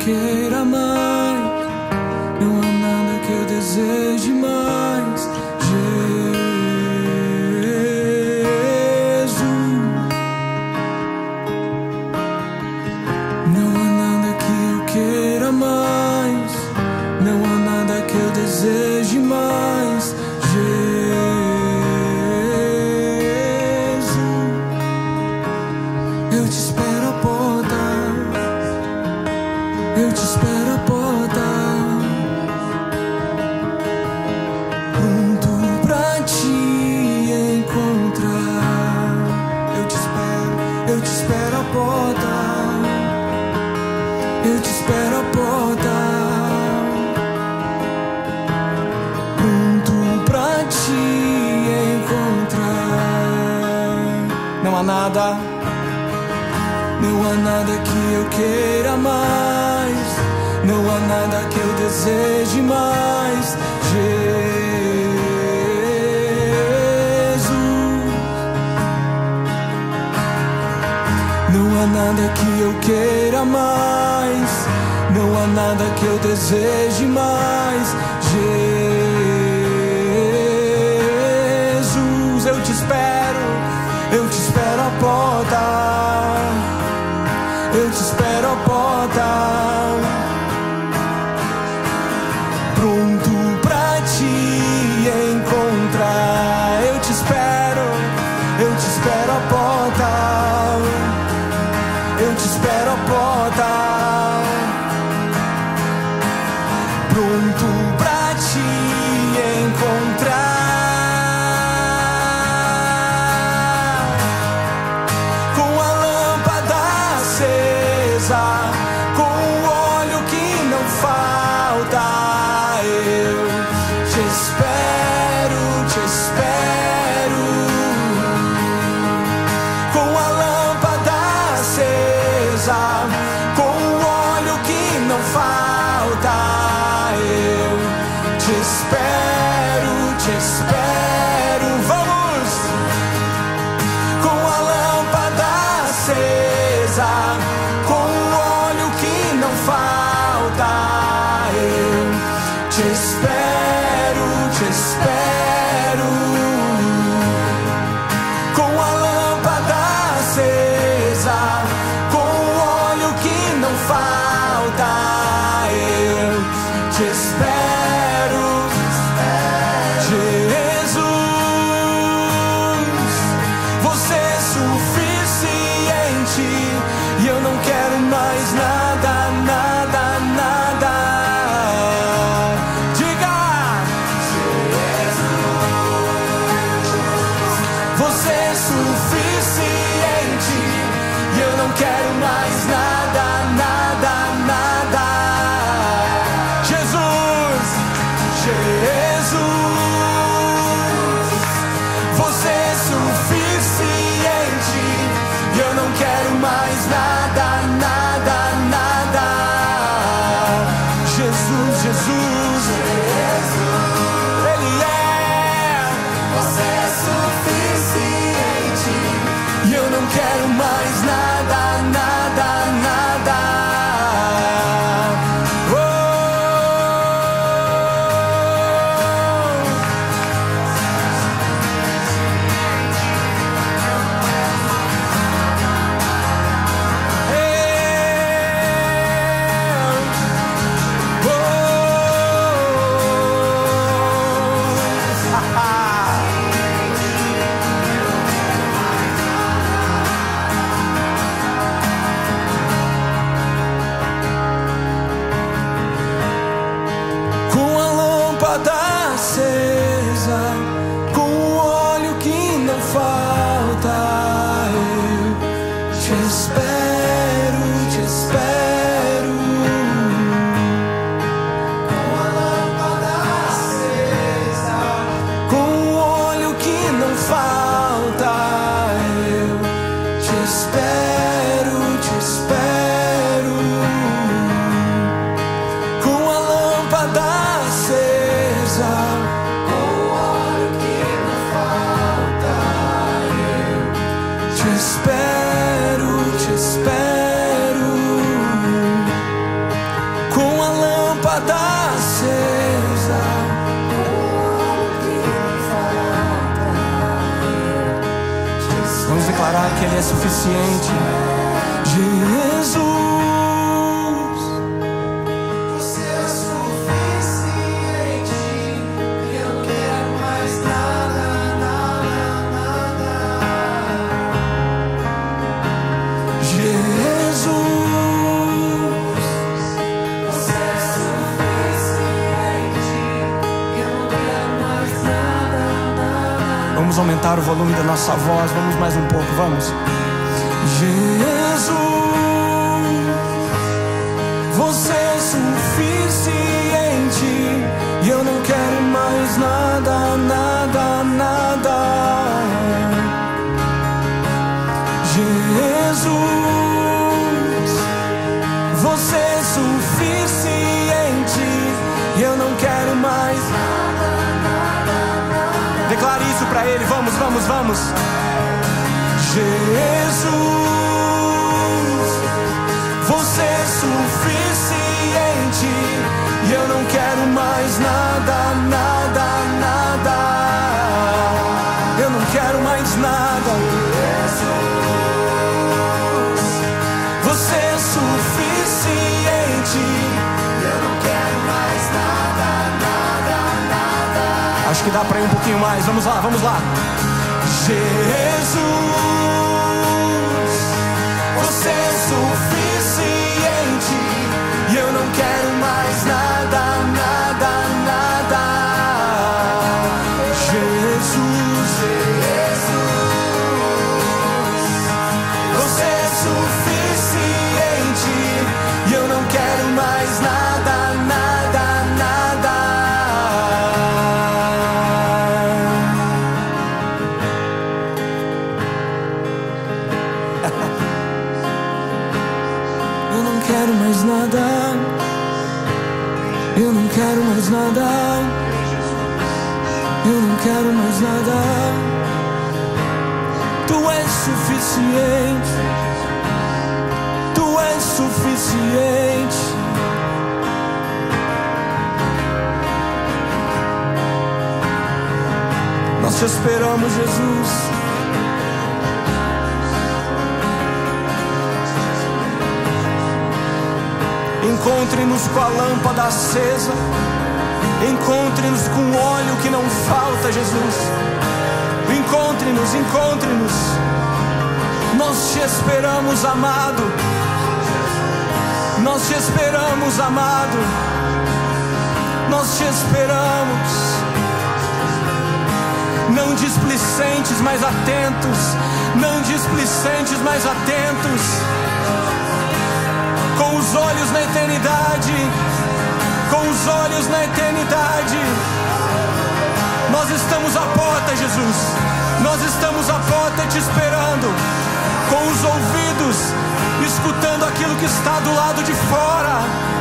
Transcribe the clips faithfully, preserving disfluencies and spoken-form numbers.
queira mais, não há nada que eu deseje mais. Jesus, não há nada que eu queira mais, não há nada que eu deseje mais. Jesus, eu te espero à porta, eu te espero à porta, pronto pra te encontrar. Eu te espero, eu te espero à porta, eu te espero à porta, pronto pra te encontrar. Não há nada, não há nada que eu queira mais, não há nada que eu deseje mais. Jesus, não há nada que eu queira mais, não há nada que eu deseje mais. Jesus, eu te espero, eu te espero à porta, eu te espero à porta, pronto pra te encontrar. Eu te espero, eu te espero à porta, eu te espero à porta, pronto pra te encontrar. Com a lâmpada acesa, com o óleo que não falta, eu te espero, te espero. Com a lâmpada acesa, com o óleo que não falta, eu te espero, te espero. Vamos! Com a lâmpada acesa, com o óleo que não falta, eu te espero, te espero. Com a lâmpada acesa, com o óleo que não falta, eu te espero, te espero. suficiente. Jesus, Você é suficiente. Eu não quero mais nada, nada, nada. Jesus, Você é suficiente. Eu não quero mais nada, nada. vamos aumentar o volume da nossa voz, vamos mais um pouco, vamos. Jesus, você é suficiente, e eu não quero mais nada, nada, nada. Jesus, você é suficiente, e eu não quero mais nada, nada, nada. Declare isso pra Ele, vamos, vamos, vamos. Jesus, você é suficiente, e eu não quero mais nada, nada, nada. Eu não quero mais nada. Jesus, você é suficiente, e eu não quero mais nada, nada, nada. Acho que dá pra ir um pouquinho mais, vamos lá, vamos lá. Jesus, você é suficiente, e eu não quero mais nada, nada, nada. Jesus, Jesus, você é suficiente, e eu não quero mais nada, nada, nada. Eu não quero mais nada, eu não quero mais nada, eu não quero mais nada. Tu és suficiente, Tu és suficiente. Nós te esperamos, Jesus. Encontre-nos com a lâmpada acesa, encontre-nos com óleo que não falta, Jesus. Encontre-nos, encontre-nos. Nós te esperamos, amado. Nós te esperamos, amado. Nós te esperamos. Não displicentes, mas atentos. Não displicentes, mas atentos. Com os olhos na eternidade, com os olhos na eternidade. Nós estamos à porta, Jesus. Nós estamos à porta te esperando, com os ouvidos escutando aquilo que está do lado de fora.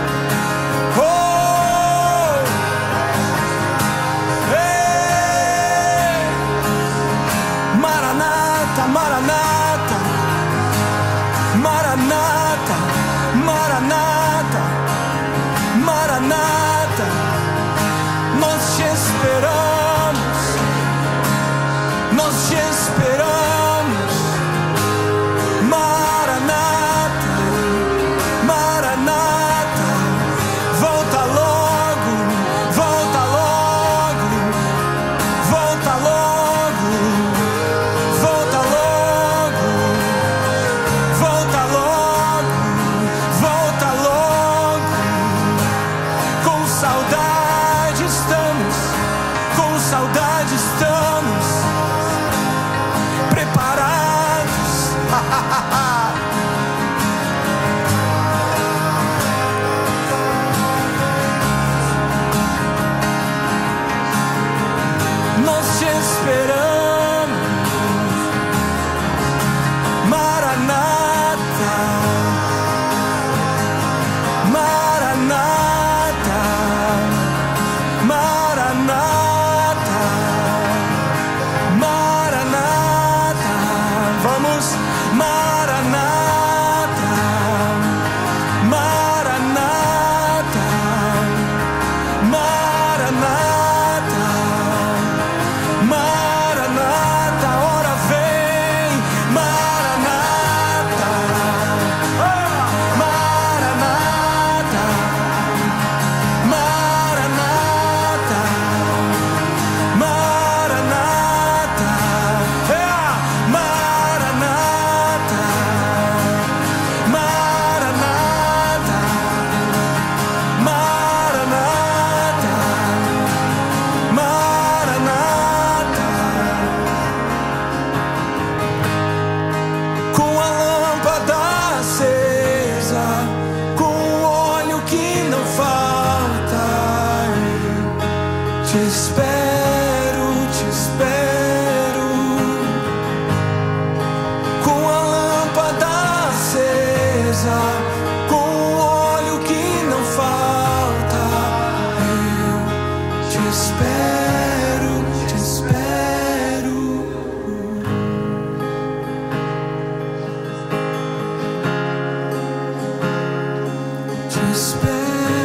Oh! Ei! Maranata, Maranata, Maranata, Maranata, Maranata. Nós te esperamos, nós te esperamos. Maranata, Maranata. Volta logo, volta logo, volta logo, volta logo, volta logo, volta logo. casa com o óleo que não falta. Eu te espero, te espero. Te espero.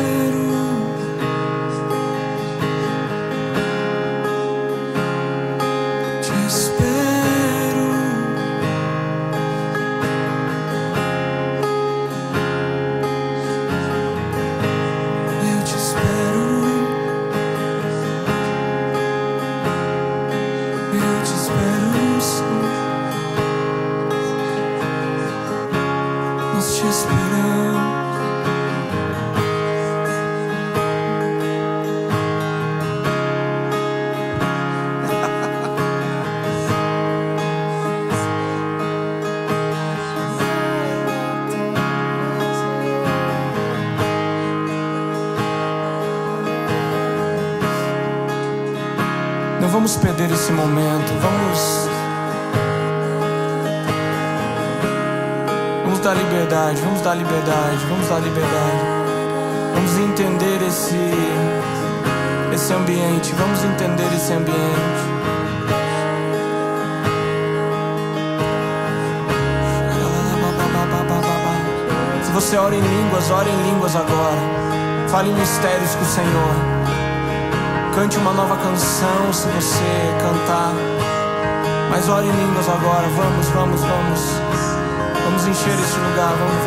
Não vamos perder esse momento. Vamos Vamos dar liberdade, vamos dar liberdade, vamos dar liberdade. Vamos entender esse esse ambiente, vamos entender esse ambiente. Se você ora em línguas, ore em línguas agora. Fale em mistérios com o Senhor. Cante uma nova canção se você cantar. Mas ore em línguas agora. Vamos, vamos, vamos. Vamos encher esse lugar. Vamos,